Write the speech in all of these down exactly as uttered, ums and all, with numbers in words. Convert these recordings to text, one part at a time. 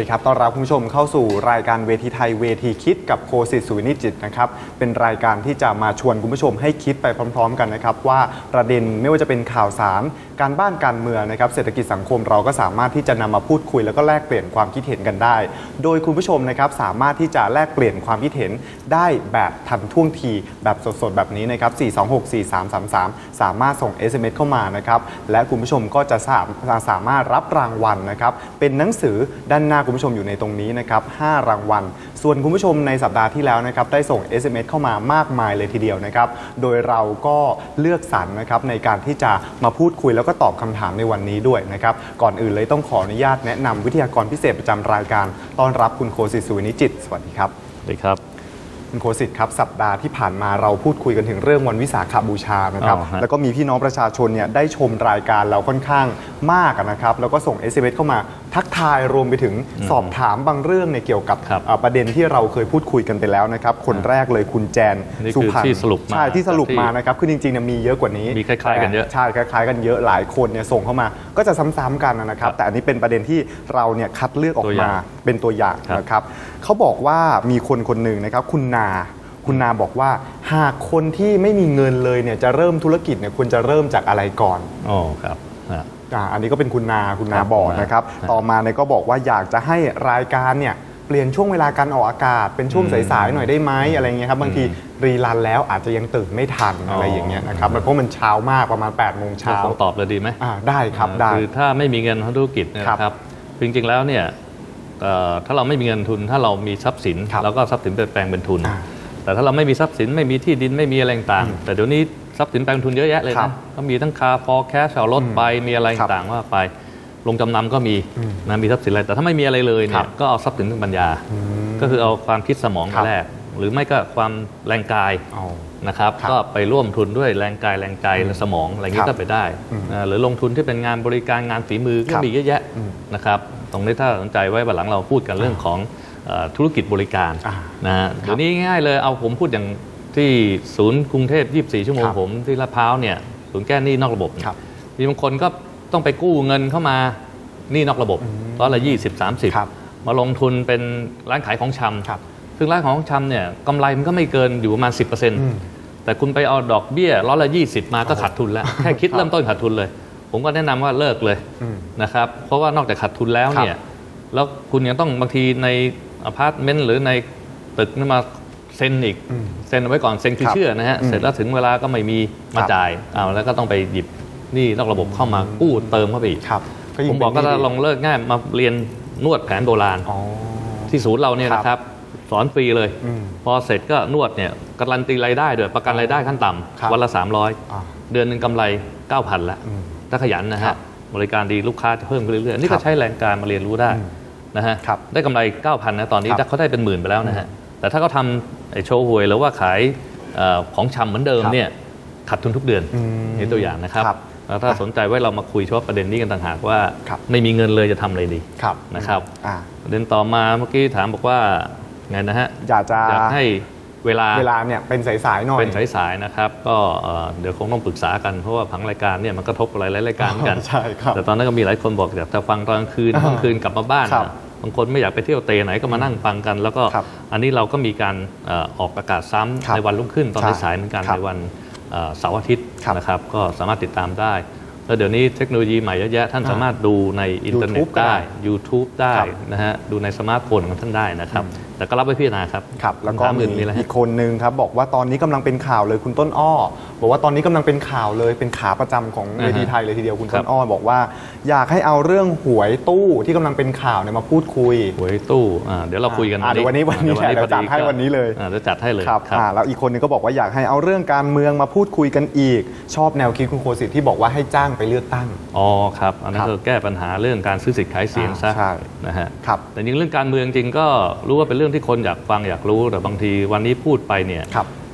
ดีครับต้อนรับคุณผู้ชมเข้าสู่รายการเวทีไทยเวทีคิดกับโคสิทธิ์สุวินิจจิตนะครับเป็นรายการที่จะมาชวนคุณผู้ชมให้คิดไปพร้อมๆกันนะครับว่าประเด็นไม่ว่าจะเป็นข่าวสารการบ้านการเมืองนะครับเศรษฐกิจสังคมเราก็สามารถที่จะนำมาพูดคุยแล้วก็แลกเปลี่ยนความคิดเห็นกันได้โดยคุณผู้ชมนะครับสามารถที่จะแลกเปลี่ยนความคิดเห็นได้แบบทันท่วงทีแบบสดๆแบบนี้นะครับสี่ สอง หก สี่ สาม สาม สามสามารถส่ง เอส เอ็ม เอส เข้ามานะครับและคุณผู้ชมก็จะสามสามารถรับรางวัลนะครับเป็นหนังสือด้านหน้าคุณผู้ชมอยู่ในตรงนี้นะครับห้ารางวัลส่วนคุณผู้ชมในสัปดาห์ที่แล้วนะครับได้ส่ง เอส เอ็ม เอส เข้ามามากมายเลยทีเดียวนะครับโดยเราก็เลือกสรรนะครับในการที่จะมาพูดคุยแล้วก็ตอบคำถามในวันนี้ด้วยนะครับก่อนอื่นเลยต้องขออนุญาตแนะนำวิทยากรพิเศษประจำรายการต้อนรับคุณโคสิทธิ์สุวินิจจิตสวัสดีครับสวัสดีครับคุณโคสิทธิ์ครับสัปดาห์ที่ผ่านมาเราพูดคุยกันถึงเรื่องวันวิสาขบูชานะครับแล้วก็มีพี่น้องประชาชนเนี่ยได้ชมรายการเราค่อนข้างมากนะครับแล้วก็ส่ง เอส เอ็ม เอส เข้ามาทักทายรวมไปถึงสอบถามบางเรื่องในเกี่ยวกับประเด็นที่เราเคยพูดคุยกันไปแล้วนะครับคนแรกเลยคุณแจนสุพรรณที่สรุปมาใช่ที่สรุปมานะครับคือจริงๆเนี่ยมีเยอะกว่านี้มีคล้ายๆกันเยอะใช่คล้ายๆกันเยอะหลายคนเนี่ยส่งเข้ามาก็จะซ้ำๆกันนะครับแต่อันนี้เป็นประเด็นที่เราเนี่ยคัดเลือกออกมาเป็นตัวอย่างนะครับเขาบอกว่ามีคนคนหนึ่งนะครับคุณนาคุณนาบอกว่าหากคนที่ไม่มีเงินเลยเนี่ยจะเริ่มธุรกิจเนี่ยควรจะเริ่มจากอะไรก่อนอ๋อครับอ่าอันนี้ก็เป็นคุณนาคุณนาบอกนะครับต่อมาเนี่ยก็บอกว่าอยากจะให้รายการเนี่ยเปลี่ยนช่วงเวลาการออกอากาศเป็นช่วงสายๆหน่อยได้ไหมอะไรเงี้ยครับบางทีรีรันแล้วอาจจะยังตื่นไม่ทันอะไรอย่างเงี้ยนะครับเพราะมันเช้ามากประมาณแปดโมงเช้าตอบเลยดีไหมอ่าได้ครับได้คือถ้าไม่มีเงินทำธุรกิจนะครับจริงๆแล้วเนี่ยถ้าเราไม่มีเงินทุนถ้าเรามีทรัพย์สินแล้วก็ทรัพย์สินแปลงเป็นทุนแต่ถ้าเราไม่มีทรัพย์สินไม่มีที่ดินไม่มีอะไรต่างแต่เดี๋ยวนี้ทรัพย์สินแปลงทุนเยอะแยะเลยนะก็มีทั้งคาร์ฟอร์แคชเอารถไปมีอะไรต่างว่าไปลงจำนำก็มีนะมีทรัพย์สินอะไรแต่ถ้าไม่มีอะไรเลยเนี่ยก็เอาทรัพย์สินทางปัญญาก็คือเอาความคิดสมองมาแลกหรือไม่ก็ความแรงกายนะครับก็ไปร่วมทุนด้วยแรงกายแรงใจและสมองอะไรนี้ก็ไปได้หรือลงทุนที่เป็นงานบริการงานฝีมือก็มีเยอะแยะนะครับตรงนี้ถ้าสนใจไว้วันหลังเราพูดกันเรื่องของธุรกิจบริการนะฮะเดี๋ยวนี้ง่ายเลยเอาผมพูดอย่างที่ศูนย์กรุงเทพยี่สิบสี่ชั่วโมงผมที่ลาดพร้าวเนี่ยศูนย์แก้หนี้นอกระบบมีบางคนก็ต้องไปกู้เงินเข้ามาหนี้นอกระบบร้อยละยี่สิบสามสิบมาลงทุนเป็นร้านขายของชำซึ่งร้านของชำเนี่ยกำไรมันก็ไม่เกินอยู่ประมาณ สิบเปอร์เซ็นต์ แต่คุณไปเอาดอกเบี้ยร้อยละยี่สิบมาก็ขาดทุนแล้วแค่คิดเริ่มต้นขาดทุนเลยผมก็แนะนำว่าเลิกเลยนะครับเพราะว่านอกจากขาดทุนแล้วเนี่ยแล้วคุณยังต้องบางทีในอพาร์ตเมนต์หรือในตึกนี่มาเซ็นอีกเซ็นเอาไว้ก่อนเซ็นคือเชื่อนะฮะเสร็จแล้วถึงเวลาก็ไม่มีมาจ่ายเอาแล้วก็ต้องไปหยิบนี่นอกระบบเข้ามากู้เติมเข้าไปอีกผมบอกก็ลองเลิกง่ายมาเรียนนวดแผนโบราณที่ศูนย์เราเนี่ยนะครับสอนฟรีเลยพอเสร็จก็นวดเนี่ยการันตีรายได้ด้วยประกันรายได้ขั้นต่ำวันละสามร้อยเดือนหนึ่งกำไร เก้าพัน ละถ้าขยันนะฮะบริการดีลูกค้าจะเพิ่มขึ้นเรื่อยๆนี่ก็ใช้แรงการมาเรียนรู้ได้นะฮะได้กำไร เก้าพัน นะตอนนี้เขาได้เป็นหมื่นไปแล้วนะฮะแต่ถ้าเขาทำโชว์หวยหรือว่าขายของชำเหมือนเดิมเนี่ยขาดทุนทุกเดือนนี่ตัวอย่างนะครับแล้วถ้าสนใจไว้เรามาคุยเฉพาะประเด็นนี้กันต่างหากว่าไม่มีเงินเลยจะทำอะไรดีนะครับประเด็นต่อมาเมื่อกี้ถามบอกว่าไงนะฮะอยากจะอยากให้เวลาเวลาเนี่ยเป็นสายๆหน่อยเป็นสายๆนะครับก็เดี๋ยวคงต้องปรึกษากันเพราะว่าผังรายการเนี่ยมันกระทบหลายรายการกันใช่ครับแต่ตอนนั้นก็มีหลายคนบอกอยากจะฟังตอนกลางคืนกลางคืนกลับมาบ้านบางคนไม่อยากไปเที่ยวเตะไหนก็มานั่งฟังกันแล้วก็อันนี้เราก็มีการออกอากาศซ้ำในวันรุ่งขึ้นตอนสายเหมือนกันในวันเสาร์อาทิตย์นะครับก็สามารถติดตามได้แล้วเดี๋ยวนี้เทคโนโลยีใหม่เยอะแยะท่านสามารถดูในอินเทอร์เน็ตได้ ยูทูบ ได้นะฮะดูในสมาร์ทโฟนของท่านได้นะครับแต่ก็รับไว้พิจารณาครับครับแล้วก็มีอีกคนนึงครับบอกว่าตอนนี้กำลังเป็นข่าวเลยคุณต้นอ้อบอกว่าตอนนี้กำลังเป็นข่าวเลยเป็นขาประจำของเวทีไทยเลยทีเดียวคุณต้นอ้อบอกว่าอยากให้เอาเรื่องหวยตู้ที่กำลังเป็นข่าวเนี่ยมาพูดคุยหวยตู้เดี๋ยวเราคุยกันวันนี้วันนี้วันนี้เราจัดให้วันนี้เลยเดี๋ยวจัดให้เลยครับแล้วอีกคนนึงก็บอกว่าอยากให้เอาเรื่องการเมืองมาพูดคุยกันอีกชอบแนวคิดคุณโคสิทธิ์ที่บอกว่าให้จ้างไปเลือกตั้งอ๋อครับอันนั้นคือแก้ปัญหาเรื่องการซื้อสิทธิ์ขายเสียงซะนะฮะแต่จริงเรื่องการเมืองจริงก็รู้ว่าเป็นเรื่องที่คนอยากฟังอยากรู้แต่บางทีวันนี้พูดไปเนี่ย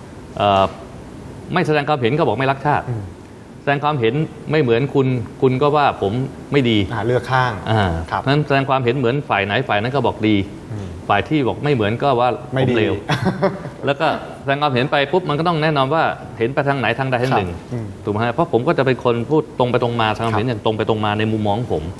ไม่แสดงความเห็นก็บอกไม่รักชาติแสดงความเห็นไม่เหมือนคุณคุณก็ว่าผมไม่ดีเลือกข้างนั้นแสดงความเห็นเหมือนฝ่ายไหนฝ่ายนั้นก็บอกดีฝ่ายที่บอกไม่เหมือนก็ว่าผมเลวแล้วก็แสดงความเห็นไปปุ๊บมันก็ต้องแน่นอนว่าเห็นไปทางไหนทางใดทางหนึ่งถูกไหมเพราะผมก็จะเป็นคนพูดตรงไปตรงมาทางเห็นอย่างตรงไปตรงมาในมุมมองผม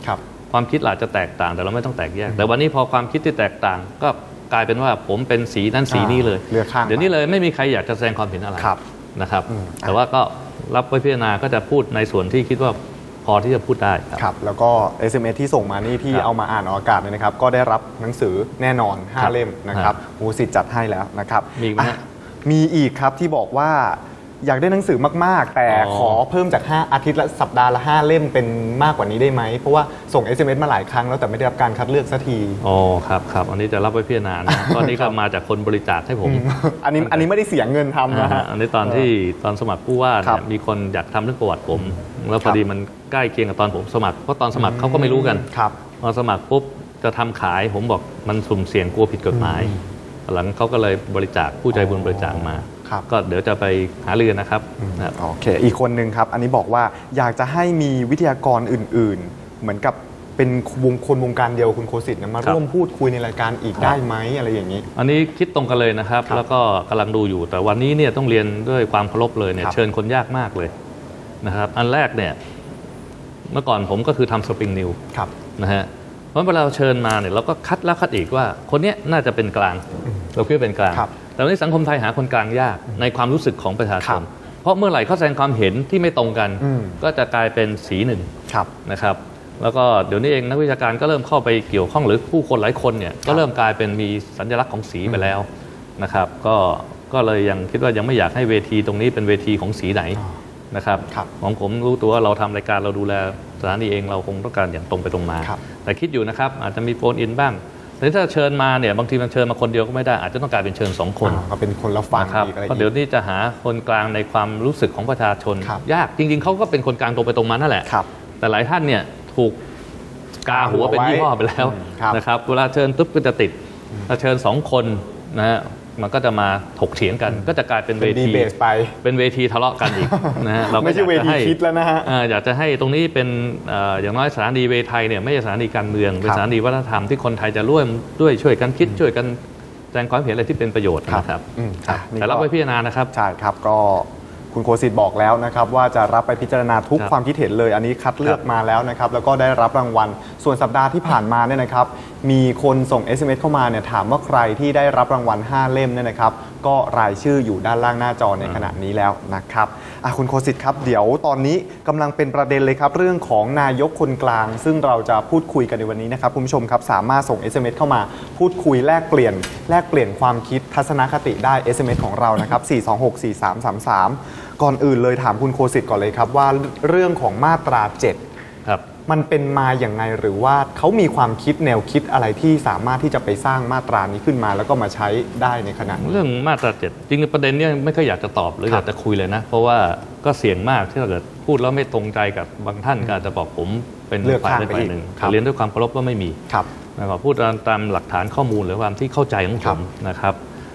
ความคิดอาจจะแตกต่างแต่เราไม่ต้องแตกแยกแต่วันนี้พอความคิดที่แตกต่างก็กลายเป็นว่าผมเป็นสีนั้นสีนี้เลยเลือกข้างเดี๋ยวนี้เลยไม่มีใครอยากจะแสดงความเห็นอะไรนะครับแต่ว่าก็รับไว้พิจารณาก็จะพูดในส่วนที่คิดว่าพอที่จะพูดได้ครับแล้วก็ เอส เอ็ม เอส ที่ส่งมานี่ที่เอามาอ่านออกอากาศเนี่ยนะครับก็ได้รับหนังสือแน่นอนห้าเล่มนะครับโอ้สิทธิ์จัดให้แล้วนะครับมีไหมมีอีกครับที่บอกว่าอยากได้หนังสือมากๆแต่ขอเพิ่มจากห้าอาทิตย์ละสัปดาห์ละห้าเล่มเป็นมากกว่านี้ได้ไหมเพราะว่าส่ง เอส เอ็ม เอส มาหลายครั้งแล้วแต่ไม่ได้รับการคัดเลือกสักทีอ๋อครับครับอันนี้จะรับไว้พิจารณานะตอนนี้ก็มาจากคนบริจาคให้ผมอันนี้อันนี้ไม่ได้เสียเงินทำนะฮะอันนี้ตอนที่ตอนสมัครผู้ว่าเนี่ยมีคนอยากทำเรื่องประวัติผมแล้วพอดีมันใกล้เคียงกับตอนผมสมัครเพราะตอนสมัครเขาก็ไม่รู้กันพอสมัครปุ๊บจะทำขายผมบอกมันสุ่มเสี่ยงกลัวผิดกฎหมายหลังเขาก็เลยบริจาคผู้ใจบุญบริจาคมาก็เดี๋ยวจะไปหาเรือนะครับโอเคอีกคนหนึ่งครับอันนี้บอกว่าอยากจะให้มีวิทยากรอื่นๆเหมือนกับเป็นวงคนวงการเดียวคุณโคสิทธิ์มาร่วมพูดคุยในรายการอีกได้ไหมอะไรอย่างนี้อันนี้คิดตรงกันเลยนะครับแล้วก็กำลังดูอยู่แต่วันนี้เนี่ยต้องเรียนด้วยความเคารพเลยเนี่ยเชิญคนยากมากเลยนะครับอันแรกเนี่ยเมื่อก่อนผมก็คือทำสปริงนิวนะฮะเพราะเวลาเราเชิญมาเนี่ยเราก็คัดแล้วคัดอีกว่าคนนี้น่าจะเป็นกลางเราคิดว่าเป็นกลางแต่ในสังคมไทยหาคนกลางยากในความรู้สึกของประชาชนเพราะเมื่อไหร่เขาแสดงความเห็นที่ไม่ตรงกันก็จะกลายเป็นสีหนึ่งนะครับแล้วก็เดี๋ยวนี้เองนักวิชาการก็เริ่มเข้าไปเกี่ยวข้องหรือผู้คนหลายคนเนี่ยก็เริ่มกลายเป็นมีสัญลักษณ์ของสีไปแล้วนะครับก็ก็เลยยังคิดว่ายังไม่อยากให้เวทีตรงนี้เป็นเวทีของสีไหนนะครับของผมรู้ตัวว่าเราทำรายการเราดูแลสถานีเองเราคงต้องการอย่างตรงไปตรงมาแต่คิดอยู่นะครับอาจจะมีโฟนอินบ้างแต่ถ้าเชิญมาเนี่ยบางทีมันเชิญมาคนเดียวก็ไม่ได้อาจจะต้องการเป็นเชิญสองคนก็เป็นคนละฝั่งอีกอะไรอีกเพราะเดี๋ยวนี้จะหาคนกลางในความรู้สึกของประชาชนยากจริงๆเขาก็เป็นคนกลางตรงไปตรงมานั่นแหละแต่หลายท่านเนี่ยถูกกาหัวเป็นยี่ห้อไปแล้วนะครับเวลาเชิญปุ๊บก็จะติดถ้าเชิญสองคนนะฮะมันก็จะมาถกเถียงกันก็จะกลายเป็นเวทีเป็นเวทีทะเลาะกันอีกนะฮะเราไม่ใช่เวทีคิดแล้วนะฮะอยากจะให้ตรงนี้เป็นอย่างน้อยสถานีเวทีไทยเนี่ยไม่ใช่สถานีการเมืองเป็นสถานีวัฒนธรรมที่คนไทยจะร่วมด้วยช่วยกันคิดช่วยกันแสดงความเห็นอะไรที่เป็นประโยชน์นะครับแต่รับไว้พิจารณานะครับใช่ครับก็คุณโคสิทธิ์บอกแล้วนะครับว่าจะรับไปพิจารณาทุกความคิดเห็นเลยอันนี้คัดเลือกมาแล้วนะครับแล้วก็ได้รับรางวัลส่วนสัปดาห์ที่ผ่านมาเนี่ยนะครับมีคนส่ง เอส เอ็ม เอส เข้ามาเนี่ยถามว่าใครที่ได้รับรางวัลห้าเล่มเนี่ยนะครับก็รายชื่ออยู่ด้านล่างหน้าจอในขณะนี้แล้วนะครับคุณโคสิทธิ์ครับเดี๋ยวตอนนี้กำลังเป็นประเด็นเลยครับเรื่องของนายกคนกลางซึ่งเราจะพูดคุยกันในวันนี้นะครับคุณผู้ชมครับสามารถส่ง เอส เอ็ม เอส เข้ามาพูดคุยแลกเปลี่ยนแลกเปลี่ยนความคิดทัศนคติได้ เอส เอ็ม เอส ของเรานะครับสี่ สอง หก สี่ สาม สาม สามก่อนอื่นเลยถามคุณโคสิทธิ์ก่อนเลยครับว่าเรื่องของมาตราเจ็ดครับมันเป็นมาอย่างไงหรือว่าเขามีความคิดแนวคิดอะไรที่สามารถที่จะไปสร้างมาตรานี้ขึ้นมาแล้วก็มาใช้ได้ในขณะเรื่องมาตราเจ็ดจริงๆประเด็นนี้ไม่ค่อยอยากจะตอบหรืออยากจะคุยเลยนะเพราะว่าก็เสี่ยงมากที่ถ้าเกิดพูดแล้วไม่ตรงใจกับบางท่านก็อาจจะบอกผมเป็นฝ่ายใดฝ่ายหนึ่งเรียนด้วยความเคารพว่าไม่มีนะครับพูดตามหลักฐานข้อมูลหรือความที่เข้าใจของผมนะครับ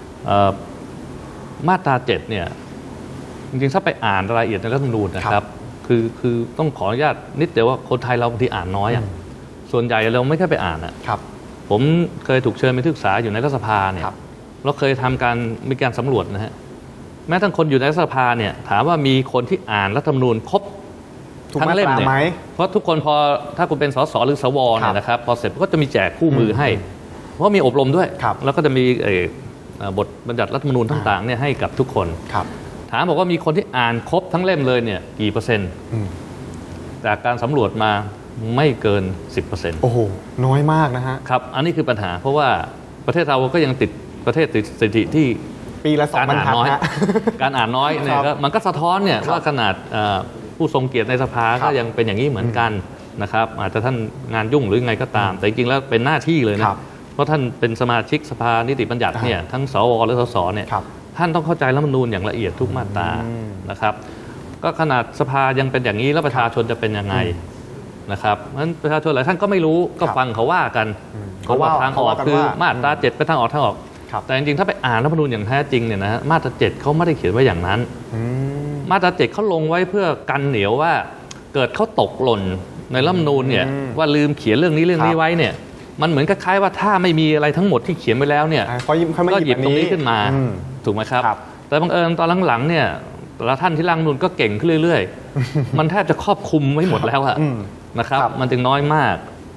มาตราเจ็ดเนี่ยจริงๆถ้าไปอ่านรายละเอียดในรัฐธรรมนูญนะครับคือคือต้องขออนุญาตนิดเดียวว่าคนไทยเราบางทีอ่านน้อยอ่ะส่วนใหญ่เราไม่ค่อยไปอ่านอ่ะผมเคยถูกเชิญไปศึกษาอยู่ในรัฐสภาเนี่ยเราเคยทำการมีการสำรวจนะฮะแม้ทั้งคนอยู่ในรัฐสภาเนี่ยถามว่ามีคนที่อ่านรัฐธรรมนูญครบทั้งเล่มเนี่ยเพราะทุกคนพอถ้าคุณเป็นสสหรือสวเนี่ยนะครับพอเสร็จก็จะมีแจกคู่มือให้เพราะมีอบรมด้วยแล้วก็จะมีบทบัญญัติรัฐธรรมนูญต่างๆเนี่ยให้กับทุกคนถามบอกว่ามีคนที่อ่านครบทั้งเล่มเลยเนี่ยกี่เปอร์เซ็นต์จากการสำรวจมาไม่เกิน สิบเปอร์เซ็นต์โอ้โหน้อยมากนะฮะครับอันนี้คือปัญหาเพราะว่าประเทศเราก็ยังติดประเทศติดสถิติที่ปีละสองบรรทัดน้อยการอ่านน้อยเนี่ยมันก็สะท้อนเนี่ยว่าขนาดผู้ทรงเกียรติในสภาก็ยังเป็นอย่างนี้เหมือนกันนะครับอาจจะท่านงานยุ่งหรือไงก็ตามแต่จริงๆแล้วเป็นหน้าที่เลยนะเพราะท่านเป็นสมาชิกสภานิติบัญญัติเนี่ยทั้งสวและสสเนี่ยท่านต้องเข้าใจรัฐธรรมนูญอย่างละเอียดทุกมาตรานะครับก็ขนาดสภายังเป็นอย่างนี้แล้วประชาชนจะเป็นยังไงนะครับเพราะฉะนั้นประชาชนหลายท่านก็ไม่รู้ก็ฟังเขาว่ากันเขาว่าทางออกคือมาตราเจ็ดเป็นทางออกทางออกแต่จริงๆถ้าไปอ่านรัฐธรรมนูญอย่างแท้จริงเนี่ยนะมาตราเจ็ดเขาไม่ได้เขียนไว้อย่างนั้นมาตราเจ็ดเขาลงไว้เพื่อกันเหนียวว่าเกิดเขาตกหล่นในรัฐธรรมนูญเนี่ยว่าลืมเขียนเรื่องนี้เรื่องนี้ไว้เนี่ยมันเหมือนคล้ายๆว่าถ้าไม่มีอะไรทั้งหมดที่เขียนไว้แล้วเนี่ยก็หยิบตรงนี้ขึ้นมาถูกไหมครับแต่บังเอิญตอนหลังๆเนี่ยแต่ละท่านที่ร่างนูนก็เก่งขึ้นเรื่อยๆมันแทบจะครอบคลุมไว้หมดแล้วอะนะครับมันจึงน้อยมาก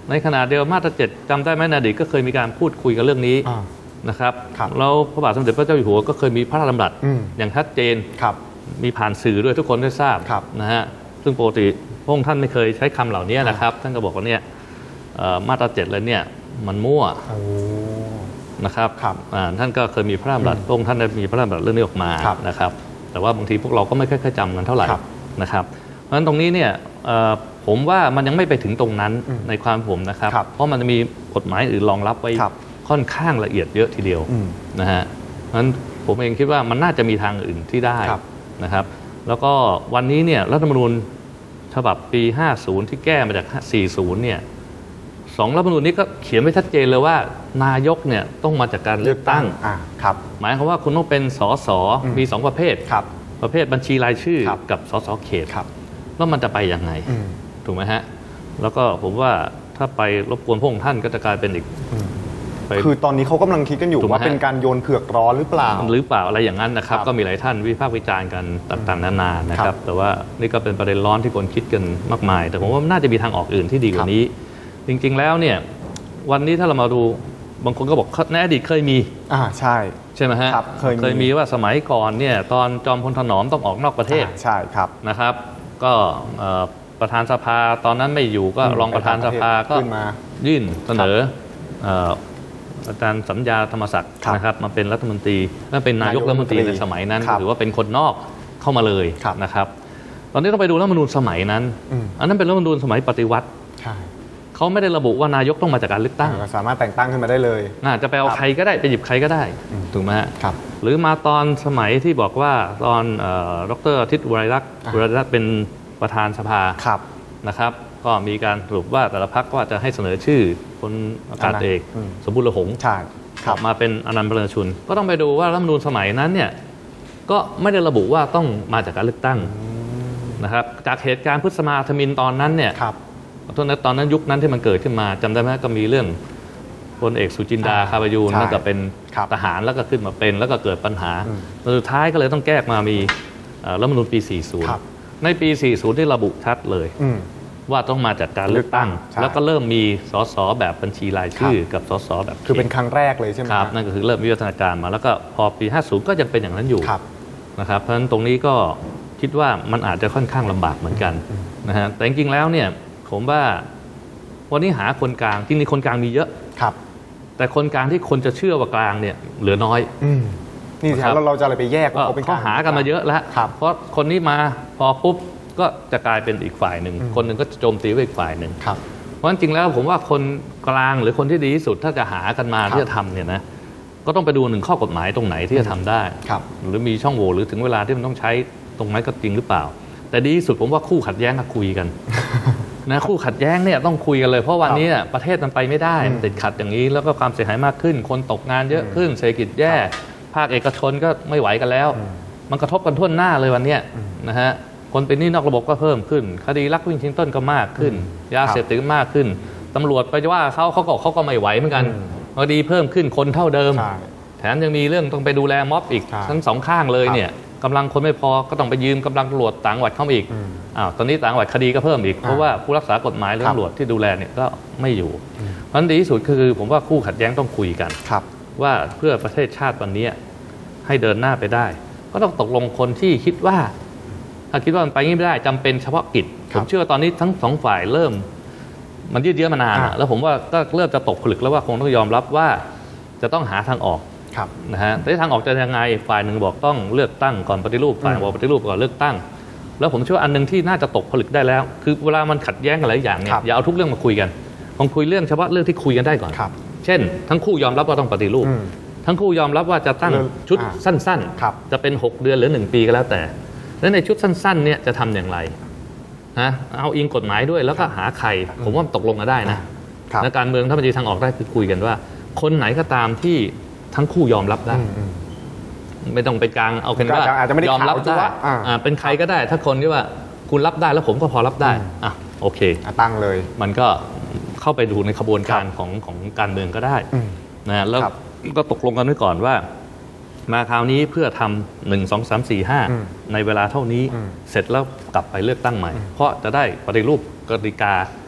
ในขณะเดียวมาตราเจ็ดจำได้ไหมในอดีตก็เคยมีการพูดคุยกันเรื่องนี้นะครับแล้วพระบาทสมเด็จพระเจ้าอยู่หัวก็เคยมีพระราชดำรัสอย่างชัดเจนมีผ่านสื่อด้วยทุกคนได้ทราบนะฮะซึ่งปกติพระองค์ท่านไม่เคยใช้คำเหล่านี้นะครับท่านก็บอกว่าเนี่ยมาตราเจ็ดเลยเนี่ยมันมั่วนะครับท่านก็เคยมีพระราชดำรัสพระองค์ท่านได้มีพระราชดำรัสเรื่องนี้ออกมานะครับแต่ว่าบางทีพวกเราก็ไม่ค่อยจำกันเท่าไหร่นะครับเพราะฉะนั้นตรงนี้เนี่ยผมว่ามันยังไม่ไปถึงตรงนั้นในความผมนะครับเพราะมันจะมีกฎหมายอื่นรองรับไว้ค่อนข้างละเอียดเยอะทีเดียวนะฮะเพราะฉะนั้นผมเองคิดว่ามันน่าจะมีทางอื่นที่ได้นะครับแล้วก็วันนี้เนี่ยรัฐธรรมนูญฉบับปีห้าสิบที่แก้มาจากสี่สิบเนี่ยสองรัฐธรรมนูญนี้ก็เขียนไว้ชัดเจนเลยว่านายกเนี่ยต้องมาจากการเลือกตั้งหมายความว่าคุณต้องเป็นสสมีสองประเภทประเภทบัญชีรายชื่อกับสสเขตแล้วมันจะไปยังไงถูกไหมฮะแล้วก็ผมว่าถ้าไปรบกวนพระองค์ท่านก็จะกลายเป็นอีกคือตอนนี้เขากำลังคิดกันอยู่ว่าเป็นการโยนเผือกร้อนหรือเปล่าหรือเปล่าอะไรอย่างนั้นนะครับก็มีหลายท่านวิพากษ์วิจารณ์กันต่างๆนานานะครับแต่ว่านี่ก็เป็นประเด็นร้อนที่คนคิดกันมากมายแต่ผมว่าน่าจะมีทางออกอื่นที่ดีกว่านี้จริงๆแล้วเนี่ยวันนี้ถ้าเรามาดูบางคนก็บอกในอดีตเคยมีอ่าใช่ใช่ไหมฮะเคยมีว่าสมัยก่อนเนี่ยตอนจอมพลถนอมต้องออกนอกประเทศใช่ครับนะครับก็ประธานสภาตอนนั้นไม่อยู่ก็รองประธานสภาก็ยื่นเสนออาจารย์สัญญาธรรมศักดิ์นะครับมาเป็นรัฐมนตรีและเป็นนายกรัฐมนตรีในสมัยนั้นหรือว่าเป็นคนนอกเข้ามาเลยนะครับตอนนี้ต้องไปดูรัฐธรรมนูญสมัยนั้นอันนั้นเป็นรัฐธรรมนูญสมัยปฏิวัติเขาไม่ได้ระบุว่านายกต้องมาจากการเลือกตั้งสามารถแต่งตั้งขึ้นมาได้เลยจะไปเอาใครก็ได้ไปหยิบใครก็ได้ถูกไหมครับหรือมาตอนสมัยที่บอกว่าตอนดร.อาทิตย์วรัยลักษณ์วรัยลักษณ์เป็นประธานสภานะครับก็มีการสรุปว่าแต่ละพรรคว่าจะให้เสนอชื่อพลอากาศเอกสมบูรณ์หงษ์ออกมาเป็นอนันต์ ประเสริฐชุนก็ต้องไปดูว่ารัฐธรรมนูญสมัยนั้นเนี่ยก็ไม่ได้ระบุว่าต้องมาจากการเลือกตั้งนะครับจากเหตุการณ์พฤษภาธมิฬตอนนั้นเนี่ยตอนนั้นตอนนั้นยุคนั้นที่มันเกิดขึ้นมาจำได้ไหมก็มีเรื่องพลเอกสุจินดาคาบายูนแล้วก็เป็นทหารแล้วก็ขึ้นมาเป็นแล้วก็เกิดปัญหาสุดท้ายก็เลยต้องแก้มามีรัฐธรรมนูญปีสี่สิบในปีสี่สิบที่ระบุชัดเลยว่าต้องมาจากการเลือกตั้งแล้วก็เริ่มมีสสแบบบัญชีรายชื่อกับสสแบบคือเป็นครั้งแรกเลยใช่ไหมครับนั่นก็คือเริ่มวิวัฒนาการมาแล้วก็พอปีห้าสิบก็ยังเป็นอย่างนั้นอยู่นะครับเพราะฉะนั้นตรงนี้ก็คิดว่ามันอาจจะค่อนข้างลำบากเหมือนกันนะฮะแต่จริงๆแล้วเนี่ยผมว่าวันนี้หาคนกลางจริงๆคนกลางมีเยอะครับแต่คนกลางที่คนจะเชื่อว่ากลางเนี่ยเหลือน้อยนี่ครับเราจะอะไรไปแยกว่าเขาเป็นเขาหากันมาเยอะแล้วเพราะคนนี้มาพอปุ๊บก็จะกลายเป็นอีกฝ่ายหนึ่งคนหนึ่งก็จะโจมตีไปอีกฝ่ายหนึ่งเพราะจริงๆแล้วผมว่าคนกลางหรือคนที่ดีที่สุดถ้าจะหากันมาที่จะทำเนี่ยนะก็ต้องไปดูหนึ่งข้อกฎหมายตรงไหนที่จะทำได้หรือมีช่องโหว่หรือถึงเวลาที่มันต้องใช้ตรงนั้นก็จริงหรือเปล่าแต่ดีที่สุดผมว่าคู่ขัดแย้งคุยกันนะคู่ขัดแย้งเนี่ยต้องคุยกันเลยเพราะวันนี้ประเทศมันไปไม่ได้ติดขัดอย่างนี้แล้วก็ความเสียหายมากขึ้นคนตกงานเยอะขึ้นเศรษฐกิจแย่ภาคเอกชนก็ไม่ไหวกันแล้วมันกระทบกันทั่วหน้าเลยวันนี้นะฮะคนเป็นหนี้นอกระบบก็เพิ่มขึ้นคดีลักวิ่งชิงต้นก็มากขึ้นยาเสพติดก็มากขึ้นตำรวจไปว่าเขาเขาก็เขาก็ไม่ไหวเหมือนกันคดีเพิ่มขึ้นคนเท่าเดิมแถมยังมีเรื่องต้องไปดูแลม็อบอีกทั้งสองข้างเลยเนี่ยกำลังคนไม่พอก็ต้องไปยืมกำลังตำรวจต่างจังหวัดเข้ามาอีกอ้าวตอนนี้ต่างจังหวัดคดีก็เพิ่มอีกเพราะว่าผู้รักษากฎหมายหรือตำรวจที่ดูแลเนี่ยก็ไม่อยู่เพราะฉะนั้นดีที่สุดคือผมว่าคู่ขัดแย้งต้องคุยกันว่าเพื่อประเทศชาติวันนี้ให้เดินหน้าไปได้ก็ต้องตกลงคนที่คิดว่าถ้าคิดว่ามันไปงี้ไม่ได้จำเป็นเฉพาะกิจผมเชื่อว่าตอนนี้ทั้งสองฝ่ายเริ่มมันยืดเยื้อมานานแล้วผมว่าก็เริ่มจะตกผลึกแล้วว่าคงต้องยอมรับว่าจะต้องหาทางออกนะฮะแต่ทางออกจะยังไงฝ่ายหนึ่งบอกต้องเลือกตั้งก่อนปฏิรูปฝ่ายบอกปฏิรูปก่อนเลือกตั้งแล้วผมเชื่อว่าอันนึงที่น่าจะตกผลึกได้แล้วคือเวลามันขัดแย้งกันหลายอย่างเนี่ยอย่าเอาทุกเรื่องมาคุยกันลองคุยเรื่องเฉพาะเรื่องที่คุยกันได้ก่อนเช่นทั้งคู่ยอมรับว่าต้องปฏิรูปทั้งคู่ยอมรับว่าจะตั้งชุดสั้นๆจะเป็นหกเดือนหรือหนึ่งปีก็แล้วแต่แล้วในชุดสั้นๆเนี่ยจะทำอย่างไรนะเอาอิงกฎหมายด้วยแล้วก็หาใครผมว่าตกลงกันได้นะและการเมืองถ้ามันจะทางออกได้คือคุยกันว่าคนไหนก็ตามที่ทั้งคู่ยอมรับได้ไม่ต้องไปกลางเอาเป็นว่ายอมรับได้เป็นใครก็ได้ถ้าคนที่ว่าคุณรับได้แล้วผมก็พอรับได้อ่ะโอเคตั้งเลยมันก็เข้าไปดูในขบวนการของของการเมืองก็ได้นะแล้วก็ตกลงกันไว้ก่อนว่ามาคราวนี้เพื่อทำหนึ่งสองสามสี่ห้าในเวลาเท่านี้เสร็จแล้วกลับไปเลือกตั้งใหม่เพราะจะได้ปฏิรูปกติกา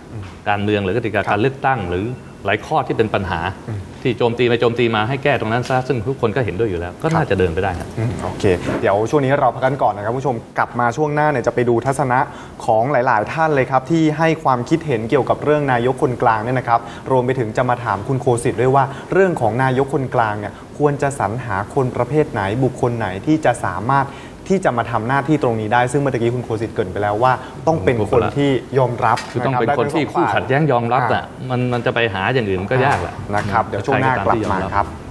การเมืองหรือกติกาการเลือกตั้งหรือหลายข้อที่เป็นปัญหาที่โจมตีไปโจมตีมาให้แก้ตรงนั้นซะซึ่งทุกคนก็เห็นด้วยอยู่แล้วก็น่าจะเดินไปได้ครับโอเคเดี๋ยวช่วงนี้เราพักกันก่อนนะครับผู้ชมกลับมาช่วงหน้าเนี่ยจะไปดูทัศนะของหลายๆท่านเลยครับที่ให้ความคิดเห็นเกี่ยวกับเรื่องนายกคนกลางเนี่ยนะครับรวมไปถึงจะมาถามคุณโคสิทธิ์ด้วยว่าเรื่องของนายกคนกลางเนี่ยควรจะสรรหาคนประเภทไหนบุคคลไหนที่จะสามารถที่จะมาทำหน้าที่ตรงนี้ได้ซึ่งเมื่อกี้คุณโคสิทธิ์เกริ่นไปแล้วว่าต้องเป็นคนที่ยอมรับคือต้องเป็นคนที่คู่ขัดแย้งยอมรับอ่ะมันมันจะไปหาอย่างอื่นก็ยากแหละนะครับเดี๋ยวช่วงหน้ากลับมาครับ